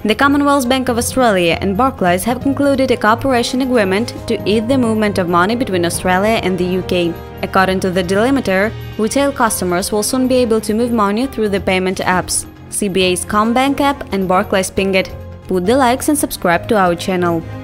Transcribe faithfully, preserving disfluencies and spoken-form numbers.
The Commonwealth Bank of Australia and Barclays have concluded a cooperation agreement to ease the movement of money between Australia and the U K. According to the delimiter, retail customers will soon be able to move money through the payment apps, C B A's CommBank app and Barclays Pingit. Put the likes and subscribe to our channel.